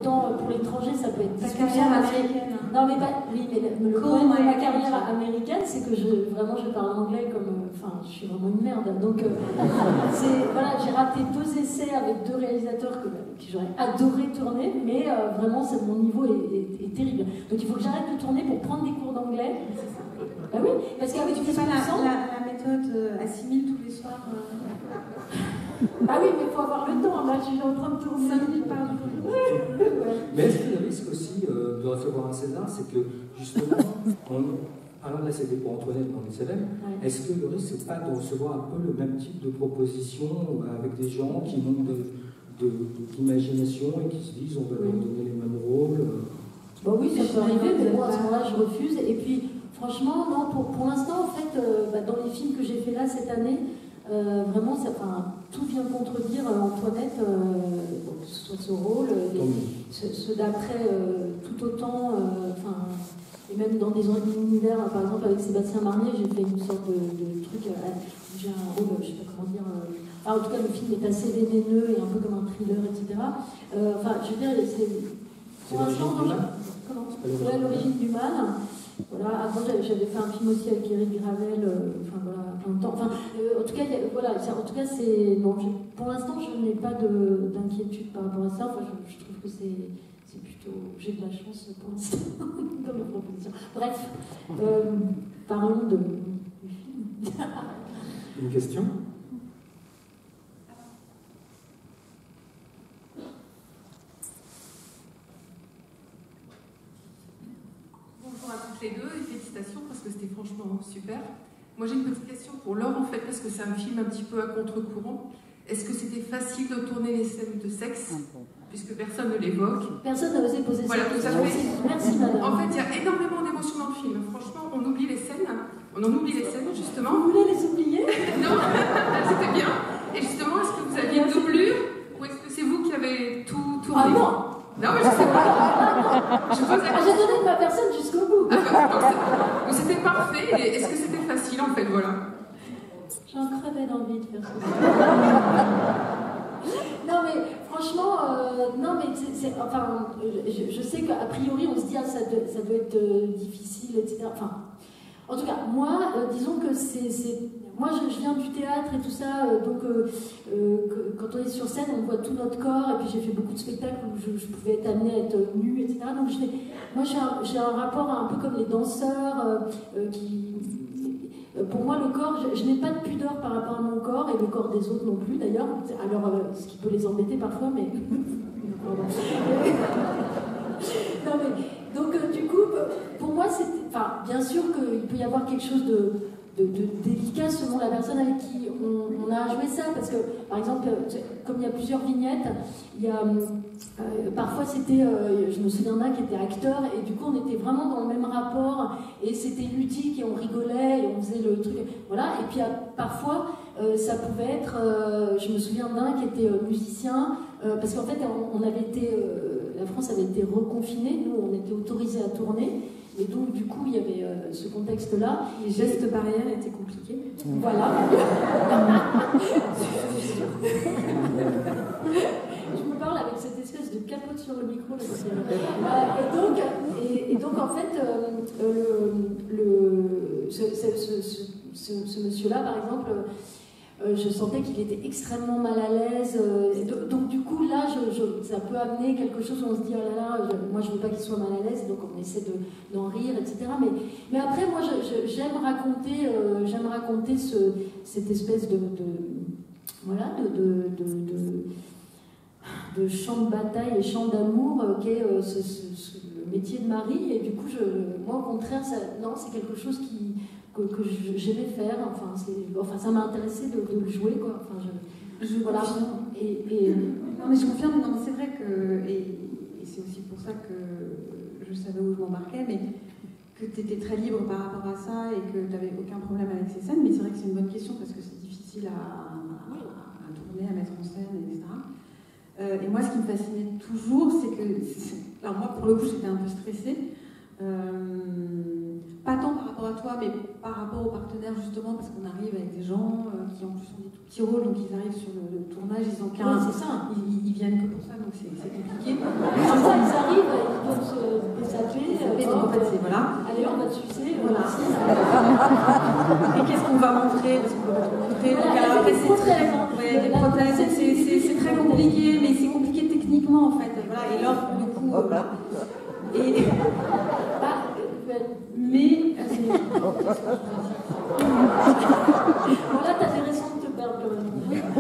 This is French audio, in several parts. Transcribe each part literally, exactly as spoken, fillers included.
Tant pour l'étranger, ça peut être ta carrière américaine. Non, mais pas. Oui, mais le, le problème de ma carrière américaine, c'est que je, vraiment, je parle anglais comme. Enfin, je suis vraiment une merde. Donc, euh, c'est voilà, j'ai raté deux essais avec deux réalisateurs que, que j'aurais adoré tourner, mais euh, vraiment, c'est, mon niveau est, est, est terrible. Donc, il faut que j'arrête de tourner pour prendre des cours d'anglais. Bah oui, parce qu'avec tu fais pas la, la, la méthode euh, assimile tous les soirs. Euh... Ah oui, mais il faut avoir le temps. Là, je suis en train de tourner cinq minutes par jour. Mais est-ce qu'il y a le risque aussi euh, de recevoir un César, c'est que justement, on, alors là c'était pour Antoinette dans les C L M, ouais. Est-ce que le risque c'est pas de recevoir un peu le même type de proposition avec des gens qui manquent de, de, d'imagination et qui se disent on va oui. leur donner les mêmes rôles euh... Bah oui, ça peut arriver, mais moi à ce moment-là je refuse. Et puis franchement, non, pour, pour l'instant en fait, euh, bah, dans les films que j'ai fait là cette année, Euh, vraiment, ça, enfin, tout vient contredire euh, Antoinette, euh, bon, soit ce rôle, les, ceux, ceux d'après euh, tout autant, enfin, euh, et même dans des univers, par exemple avec Sébastien Marnier, j'ai fait une sorte de, de truc, euh, j'ai un rôle, je sais pas comment dire, euh, enfin, en tout cas le film est assez vénéneux et un peu comme un thriller, et cetera. Euh, enfin, je veux dire, c'est pour l'instant, comment ouais, l'origine du mal. Voilà, avant j'avais fait un film aussi avec Éric Gravel, euh, enfin voilà, plein de temps. Enfin, euh, en tout cas, y a, voilà, en tout cas, c'est bon. Je, pour l'instant, je n'ai pas de, d'inquiétude par rapport à ça. Enfin, je, je trouve que c'est, c'est plutôt, j'ai de la chance pour l'instant dans ma proposition. Bref, euh, parlons de du film. Une question? Bonjour à toutes les deux et félicitations parce que c'était franchement super. Moi j'ai une petite question pour Laure en fait parce que c'est un film un petit peu à contre-courant. Est-ce que c'était facile de tourner les scènes de sexe puisque personne ne l'évoque? Personne n'a osé poser voilà, cette question. Fait. Merci madame. En fait il y a énormément d'émotions dans le film. Franchement on oublie les scènes. On en oublie les scènes justement. Vous voulez les oublier? Non, c'était bien. Et justement est-ce que vous aviez une doublure ou est-ce que c'est vous qui avez tout tourné? Ah non. Non, mais je sais pas. Je pose la ah, j'ai donné de ma personne jusqu'au bout. Ah, bah, donc c'était parfait. Et est-ce que c'était facile en fait, voilà? J'en crevais d'envie de faire ça. Non mais franchement, euh, non mais c'est, c'est, enfin, je, je sais qu'a priori on se dit ah, ça, doit, ça doit être euh, difficile, et cetera. Enfin, en tout cas, moi, euh, disons que c'est, c'est moi je, je viens du théâtre et tout ça, euh, donc euh, euh, que, quand on est sur scène, on voit tout notre corps, et puis j'ai fait beaucoup de spectacles où je, je pouvais être amenée à être nue, et cetera. Donc je moi j'ai un, j'ai un rapport un peu comme les danseurs euh, euh, qui... Pour moi, le corps, je, je n'ai pas de pudeur par rapport à mon corps, et le corps des autres non plus d'ailleurs, alors euh, ce qui peut les embêter parfois, mais... non mais, donc euh, du coup, pour moi, c'est, enfin, bien sûr qu'il peut y avoir quelque chose de, de, de délicat selon la personne avec qui on, on a joué ça, parce que, par exemple, comme il y a plusieurs vignettes, il y a... Euh, parfois c'était, euh, je me souviens d'un qui était acteur et du coup on était vraiment dans le même rapport et c'était ludique et on rigolait et on faisait le truc, voilà. Et puis euh, parfois euh, ça pouvait être, euh, je me souviens d'un qui était euh, musicien euh, parce qu'en fait on, on avait été, euh, la France avait été reconfinée, nous on était autorisés à tourner et donc du coup il y avait euh, ce contexte-là. Les gestes barrières étaient compliqués. Voilà. Je me parle avec cette espèce de capote sur le micro. Là, euh, et, donc, et, et donc, en fait, euh, le, le, ce, ce, ce, ce, ce monsieur-là, par exemple, euh, je sentais qu'il était extrêmement mal à l'aise. Euh, donc, donc, du coup, là, je, je, ça peut amener quelque chose où on se dit, oh là là, je, moi, je veux pas qu'il soit mal à l'aise, donc on essaie de, d'en rire, et cetera. Mais, mais après, moi, je, je, j'aime raconter, euh, j'aime raconter ce, cette espèce de, de voilà, de, de, de, de de chant de bataille et chant d'amour euh, qu'est euh, ce, ce, ce, le métier de mari, et du coup je, moi au contraire ça, non, c'est quelque chose qui, que, que j'aimais faire, enfin, c'est, enfin ça m'a intéressé de, de le jouer quoi. Enfin, je, je voilà. et, et, non mais je confirme, non, c'est vrai que et, et c'est aussi pour ça que je savais où je m'embarquais, mais que tu étais très libre par rapport à ça et que tu n'avais aucun problème avec ces scènes, mais c'est vrai que c'est une bonne question parce que c'est difficile à, à, à tourner, à mettre en scène, et cetera. Euh, et moi, ce qui me fascinait toujours, c'est que... Alors moi, pour le coup, j'étais un peu stressée. Euh, pas tant par rapport à toi, mais par rapport aux partenaires, justement, parce qu'on arrive avec des gens euh, qui, en plus, ont des tout petits rôles, donc ils arrivent sur le, le tournage, ils ont qu'un... Ouais, c'est ça. Ils, ils viennent que pour ça, donc c'est, c'est compliqué. C'est ça, Allez, on va te sucer. Voilà. Et qu'est-ce qu'on va montrer? Parce qu'on va pas tout montrer. Donc, alors, après, c'est très, ouais, les prothèses, c'est, c'est, c'est très compliqué, mais c'est compliqué techniquement en fait. Voilà. Et là, du coup, voilà. Et. Mais. Voilà, t'as des raisons de te perdre quand même.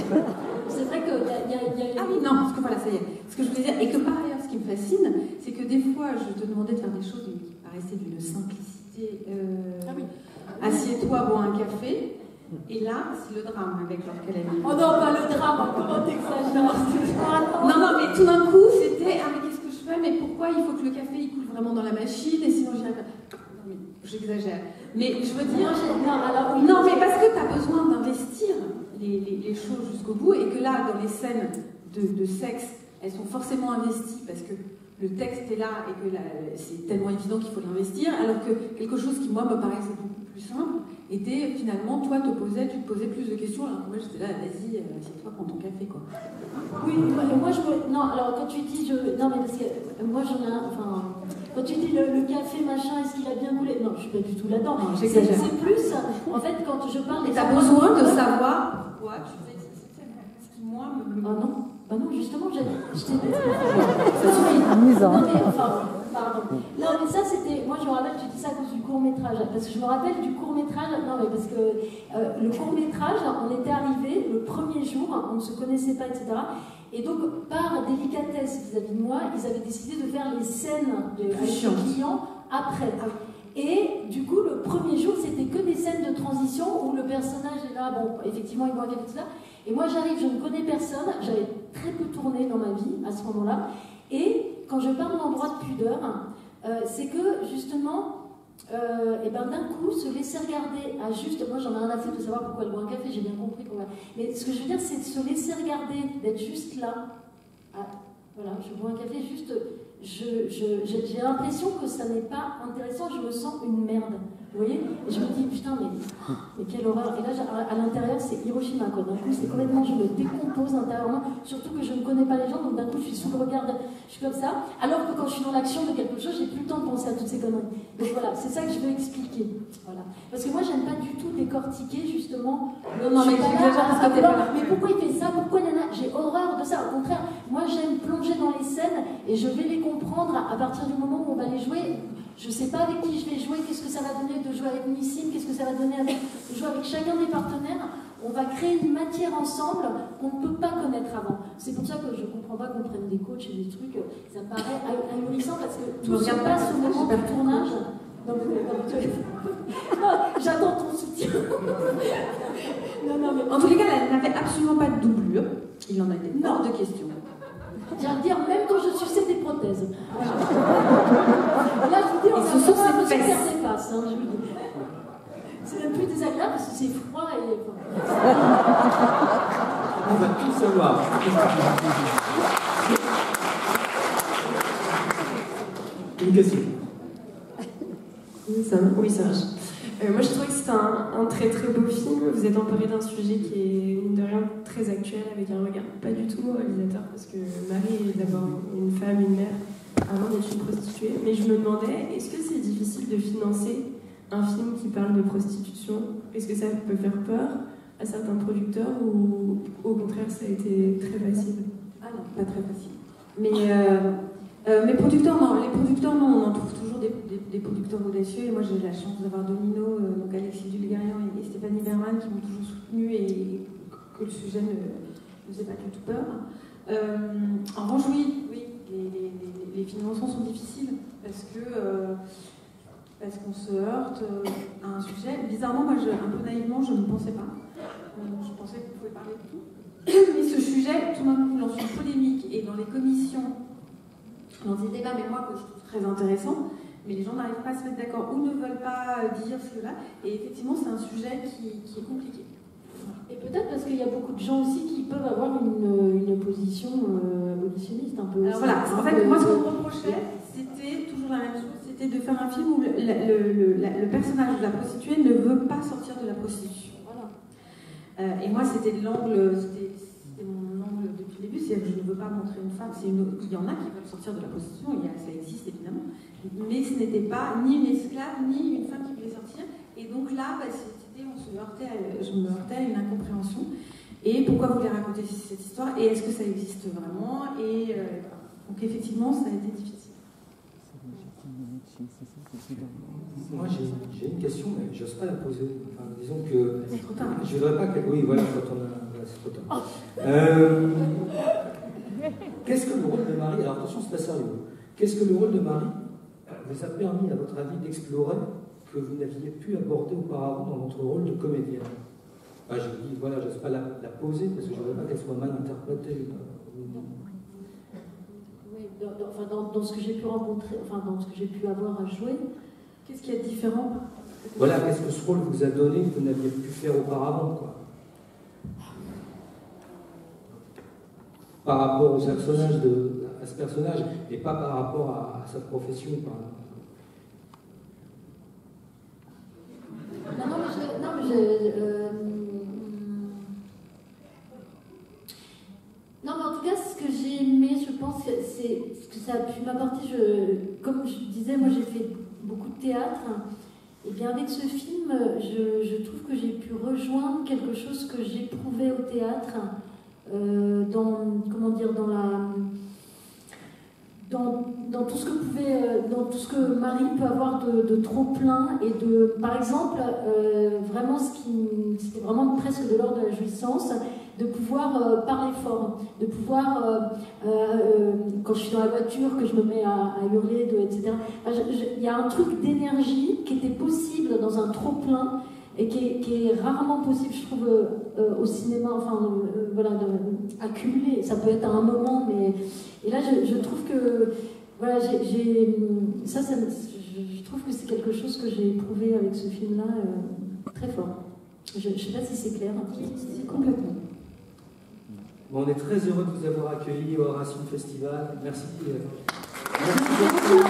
C'est vrai qu'il y a, y a, y a... Ah oui, non, parce que voilà, ça y est. Ce que je voulais dire, et que par ailleurs, ce qui me fascine, c'est que des fois, je te demandais de faire des choses qui paraissaient d'une simplicité. Euh... Ah oui. Assieds-toi, bois un café. Et là, c'est le drame avec leur calamité. Oh non, pas le drame, comment t'exagères? Non, non, mais tout d'un coup, c'était ah, mais qu'est-ce que je fais? Mais pourquoi il faut que le café il coule vraiment dans la machine? Et sinon, j'y arrive pas. Non, mais j'exagère. Mais je veux dire. Non, alors, oui, non mais parce que tu as besoin d'investir les, les, les choses jusqu'au bout. Et que là, dans les scènes de, de sexe, elles sont forcément investies parce que le texte est là et que là, c'est tellement évident qu'il faut l'investir. Alors que quelque chose qui, moi, me paraissait beaucoup plus simple, était finalement, toi, te posais, tu te posais plus de questions, alors que moi, j'étais là, vas-y, assieds-toi, prends ton café, quoi. Oui, moi, moi je veux... Non, alors, quand tu dis... Je... Non, mais parce que moi, j'en ai un... Enfin... Quand tu dis le, le café, machin, est-ce qu'il a bien coulé? Non, je suis pas du tout là-dedans. C'est, c'est plus... En fait, quand je parle... Et t'as besoin de savoir pourquoi tu fais ce qui, moi, me... Ah non, bah non, justement, j'ai... Je t'ai dit... Ça suffit. Non, mais enfin... Pardon. Non, mais ça, c'était... Moi, je me rappelle, tu dis ça à cause du court-métrage. Parce que je me rappelle du court-métrage... Non, mais parce que euh, le court-métrage, on était arrivé le premier jour, on ne se connaissait pas, et cetera. Et donc, par délicatesse vis-à-vis de moi, ils avaient décidé de faire les scènes de, avec les clients après. Et du coup, le premier jour, c'était que des scènes de transition où le personnage est là, bon, effectivement, il voit quelque chose là. Et moi, j'arrive, je ne connais personne, j'avais très peu tourné dans ma vie à ce moment-là. Et quand je parle d'endroit de pudeur, euh, c'est que justement, euh, et ben d'un coup, se laisser regarder à juste. Moi, j'en ai rien à foutre de savoir pourquoi elle boit un café, j'ai bien compris. Pourquoi. Mais ce que je veux dire, c'est de se laisser regarder, d'être juste là. À, voilà, je bois un café, juste. Je, je, j'ai, j'ai l'impression que ça n'est pas intéressant, je me sens une merde. Vous voyez? Et je me dis, putain, mais, mais quelle horreur. Et là, à l'intérieur, c'est Hiroshima, quoi. D'un coup, c'est complètement, je me décompose intérieurement, surtout que je ne connais pas les gens, donc d'un coup, je suis sous le regard, de, je suis comme ça. Alors que quand je suis dans l'action de quelque chose, j'ai plus le temps de penser à toutes ces conneries. Donc voilà, c'est ça que je veux expliquer. Voilà. Parce que moi, j'aime pas du tout décortiquer, justement. Non, non, mais tu ah, mais pourquoi il fait ça? Pourquoi il y en a? J'ai horreur de ça. Au contraire, moi, j'aime plonger dans les scènes et je vais les comprendre à partir du moment où on va les jouer. Je ne sais pas avec qui je vais jouer, qu'est-ce que ça va donner de jouer avec Nissim, qu'est-ce que ça va donner avec, de jouer avec chacun des partenaires. On va créer une matière ensemble qu'on ne peut pas connaître avant. C'est pour ça que je ne comprends pas qu'on prenne des coachs et des trucs. Ça me paraît ahurissant parce que tout se passe au moment du tournage. Donc, non, j'attends ton soutien. non, non, mais... En tous les cas, elle n'avait absolument pas de doublure. Il en a été hors de question. J'ai à dire, même quand je suçais des prothèses. Voilà. Là, je vous dis, on a ce sont vraiment ses un fesses. super dépasse, hein, je vous dis. C'est même plus désagréable parce que c'est froid et... On va tout savoir. Une question. Oui, ça, oui, ça marche. Euh, moi, je trouvais que c'était un, un très très beau film. Vous êtes emparé d'un sujet qui est, mine de rien, très actuel, avec un regard pas du tout réalisateur, parce que Marie est d'abord une femme, une mère, avant d'être une prostituée. Mais je me demandais, est-ce que c'est difficile de financer un film qui parle de prostitution? Est-ce que ça peut faire peur à certains producteurs, ou au contraire, ça a été très facile? Ah non, pas très facile. Mais... Euh... Euh, mes producteurs, non. Les producteurs, non, on en trouve toujours des, des, des producteurs audacieux. Et moi, j'ai eu la chance d'avoir Domino, euh, donc Alexis Dulgarian et, et Stéphanie Berman qui m'ont toujours soutenue et que le sujet ne ne faisait pas du tout peur. Euh, en revanche, oui, oui les, les, les, les financements sont difficiles parce que euh, parce qu'on se heurte euh, à un sujet. Bizarrement, moi, je, un peu naïvement, je ne pensais pas. Euh, je pensais qu'on pouvait parler de tout. Mais ce sujet, tout d'un coup, lance une polémique et dans les commissions. Dans des débats, mais moi, que je trouve très intéressant, mais les gens n'arrivent pas à se mettre d'accord ou ne veulent pas dire ce que là. Et effectivement, c'est un sujet qui, qui est compliqué. Et peut-être parce qu'il y a beaucoup de gens aussi qui peuvent avoir une, une position euh, abolitionniste un peu. Alors voilà, en fait, moi, ce qu'on me reprochait, c'était toujours la même chose, c'était de faire un film où le, le, le, la, le personnage de la prostituée ne veut pas sortir de la prostitution. Voilà. Euh, et moi, c'était l'angle, c'était mon angle depuis depuis le début, c'est que je ne veux pas montrer une femme. Une, il y en a qui veulent sortir de la prostitution, il y a, ça existe évidemment, mais ce n'était pas ni une esclave ni une femme qui voulait sortir. Et donc là, bah, cette idée, on se heurtait à, je me heurtais à une incompréhension. Et pourquoi vous voulez raconter cette histoire? Et est-ce que ça existe vraiment? Et euh, donc effectivement, ça a été difficile. Moi, j'ai une question, mais j'ose pas la poser. Enfin, disons que. C'est trop tard. Je voudrais pas que. Oui, voilà, quand on a. Voilà, c'est trop tard. Euh, Qu'est-ce que le rôle de Marie? Alors attention, c'est pas sérieux. Qu'est-ce que le rôle de Marie vous a permis, à votre avis, d'explorer que vous n'aviez pu aborder auparavant dans votre rôle de comédienne? Ah, je dis, voilà, je n'ose pas la, la poser parce que je ne veux pas qu'elle soit mal interprétée. Oui, dans, dans, enfin, dans, dans ce que j'ai pu rencontrer, enfin, dans ce que j'ai pu avoir à jouer, Qu'est-ce qui est différent? Voilà, qu'est-ce que ce rôle vous a donné que vous n'aviez pu faire auparavant, quoi? Par rapport au personnage de, à ce personnage, et pas par rapport à, à sa profession, par Non, non, mais je. Non, mais je euh, non, mais en tout cas, ce que j'ai aimé, je pense, c'est ce que ça a pu m'apporter. Je, comme je disais, moi j'ai fait beaucoup de théâtre. Et bien avec ce film, je, je trouve que j'ai pu rejoindre quelque chose que j'éprouvais au théâtre, euh, dans, comment dire, dans la. Dans, dans tout ce que pouvait, dans tout ce que Marie peut avoir de, de trop plein et de, par exemple, euh, vraiment ce qui, c'était vraiment presque de l'ordre de la jouissance, de pouvoir euh, parler fort, de pouvoir, euh, euh, quand je suis dans la voiture, que je me mets à, à hurler, de, et cetera. Enfin, il y a un truc d'énergie qui était possible dans un trop plein et qui est, qui est rarement possible, je trouve, euh, au cinéma, enfin, euh, voilà, de, accumulé. Ça peut être à un moment, mais... Et là, je, je trouve que, voilà, j'ai... Ça, ça je, je trouve que c'est quelque chose que j'ai éprouvé avec ce film-là, euh, très fort. Je ne sais pas si c'est clair. C'est complètement. Bon, on est très heureux de vous avoir accueilli au Racine Festival. Merci. Merci beaucoup.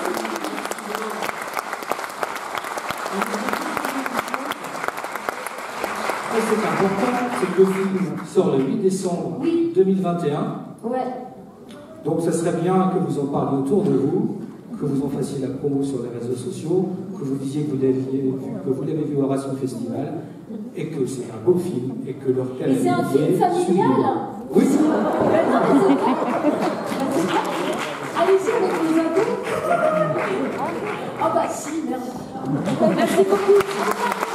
C'est important, c'est que le film sort le huit décembre oui. deux mille vingt et un. Ouais. Donc ça serait bien que vous en parliez autour de vous, que vous en fassiez la promo sur les réseaux sociaux, que vous disiez que vous l'avez vu, que vous l'avez vu au Racine Festival, et que c'est un beau film, et que leur Mais c'est un film familial. Oui. Non, mais c'est vrai. Allez-y avec les ados. Ah bah si, merde. Merci beaucoup.